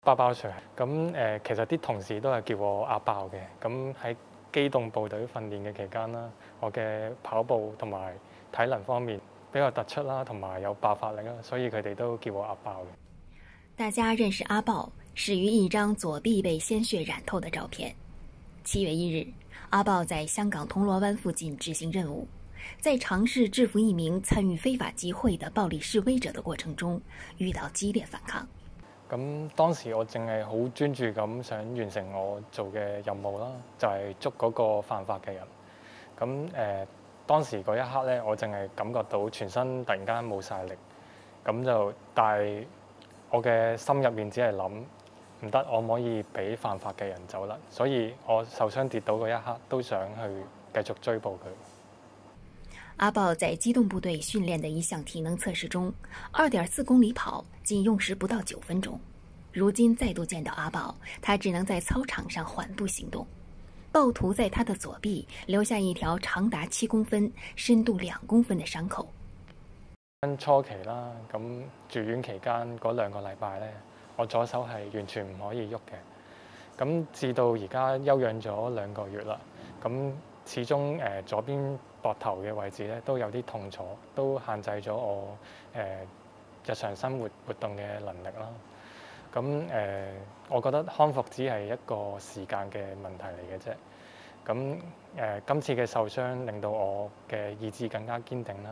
包包除。咁其實啲同事都係叫我阿爆嘅。咁喺機動部隊訓練嘅期間啦，我嘅跑步同埋體能方面比較突出啦，同埋有爆發力啦，所以佢哋都叫我阿爆嘅。 大家认识阿豹始于一张左臂被鲜血染透的照片。7月1日，阿豹在香港铜锣湾附近执行任務，在嘗試制服一名參與非法集會的暴力示威者的過程中，遇到激烈反抗。 咁當時我淨係好專注咁想完成我做嘅任務啦，就係捉嗰個犯法嘅人。咁當時嗰一刻咧，我淨係感覺到全身突然間冇晒力，咁就但係我嘅心入面只係諗唔得，我唔可以俾犯法嘅人走甩，所以我受傷跌倒嗰一刻都想去繼續追捕佢。 阿豹在機動部隊訓練的一項體能測試中，2.4公里跑僅用時不到9分鐘。如今再度見到阿豹，他只能在操場上緩步行動。暴徒在他的左臂留下一條長達7公分、深度2公分的傷口。 初期啦，咁住院期間嗰2個禮拜咧，我左手係完全唔可以喐嘅。咁至到而家休養咗2個月啦，咁始終左邊膊頭嘅位置咧都有啲痛楚，都限制咗我日常生活活動嘅能力啦。咁我覺得康復只係一個時間嘅問題嚟嘅啫。咁今次嘅受傷令到我嘅意志更加堅定啦。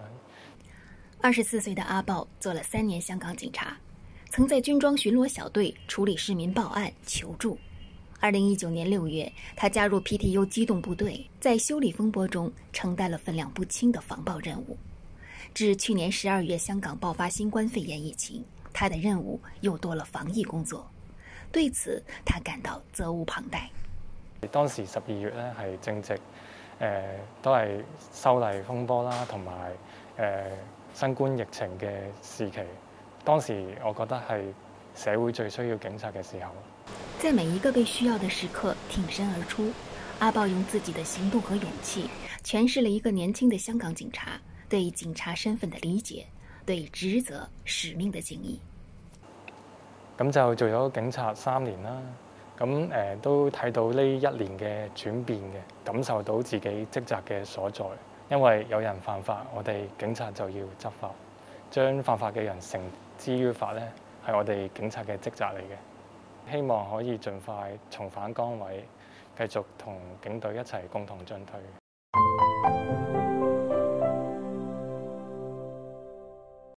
24歲的阿豹做了3年香港警察，曾在軍裝巡邏小隊處理市民報案求助。2019年6月，他加入 PTU 機動部隊，在修理風波中承擔了分量不輕的防暴任務。至去年12月香港爆發新冠肺炎疫情，他的任務又多了防疫工作。對此，他感到責無旁貸。 當時12月咧係正值都係修例風波啦，同埋新冠疫情嘅時期。當時我覺得係社會最需要警察嘅時候。 在每一個被需要的時刻挺身而出，阿豹用自己的行動和勇氣詮釋了一個年輕的香港警察對警察身份的理解，對職責使命的敬意。 咁就做咗警察3年啦，咁都睇到呢1年嘅轉變嘅，感受到自己職責嘅所在。因為有人犯法，我哋警察就要執法，將犯法嘅人繩之於法咧，係我哋警察嘅職責嚟嘅。希望可以盡快重返崗位，繼續同警隊一齊共同進退。